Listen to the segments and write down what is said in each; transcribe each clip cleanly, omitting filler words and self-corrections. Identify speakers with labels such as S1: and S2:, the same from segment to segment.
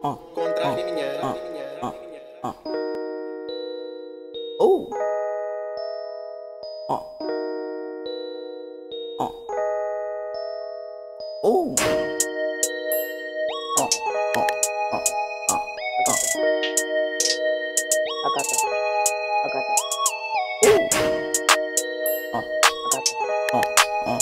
S1: Ooh. Ooh. I got that. I got that. Ooh. I got that.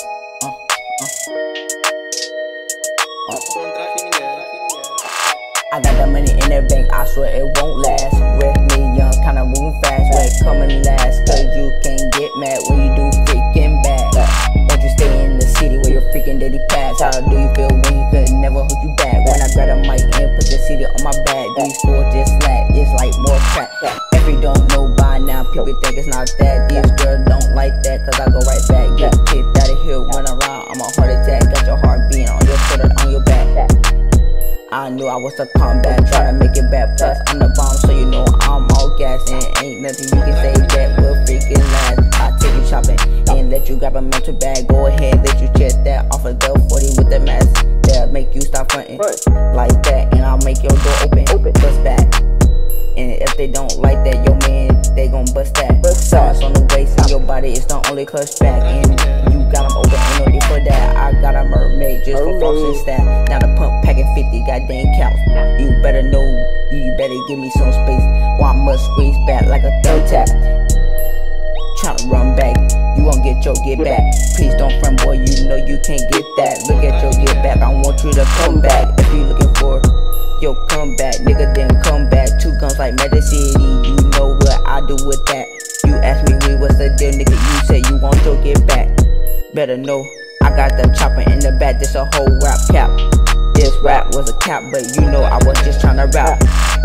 S1: I got that money in the bank, I swear it won't last. With me young, kinda moving fast, where it coming last. Cause you can't get mad when you do freaking bad. Won't you stay in the city where your freaking daddy pass? How do you feel when you could never hold you back? When I grab a mic and put the city on my back, these fools just slack, it's like more crack. If you don't know by now, people think it's not that. These girls don't like that, cause I go right back. Get kicked out of here when I'm around, I'm a heart attack. Got your heart beating on your shoulder, on your back. I knew I was a comeback, tryna make it back. Plus I'm the bomb, so you know I'm all gas. And ain't nothing you can say that will freaking last. I take you shopping and let you grab a mental bag. Go ahead, let you check that off of the 40 with the mask. That'll make you stop fronting like that, and I'll make your door open, bust back. And if they don't like that, yo man, they gon' bust that. Sauce on the waist and your body is the only clutch back. And you got them open, ain't no need for that. I got a mermaid just for floss and staff. Now the pump packing 50 goddamn counts. You better know, you better give me some space, or I must squeeze back like a third tap. Tryna run back, you won't get your get back. Please don't front, boy, you know you can't get that. Look at your get back, I want you to come back. If you looking for yo comeback, nigga, then come back. 2 guns like Magic City, you know what I do with that. You ask me what's the deal, nigga, you say you want your get back. Better know, I got the chopper in the back, this a whole rap cap. This rap was a cap, but you know I was just tryna rap.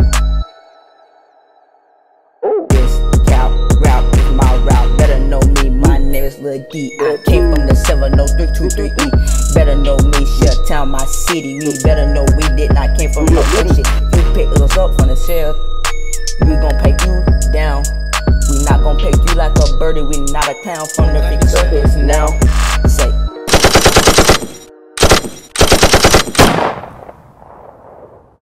S1: This cap rap is my rap, better know me, my name is Lil Dee. I came from the 70323E. Better know me, shut down my city. We better know we did not came from no shit. You pick us up from the shelf, we gon' peg you down. We not gon' peg you like a birdie, we not a clown from the freaking surface now.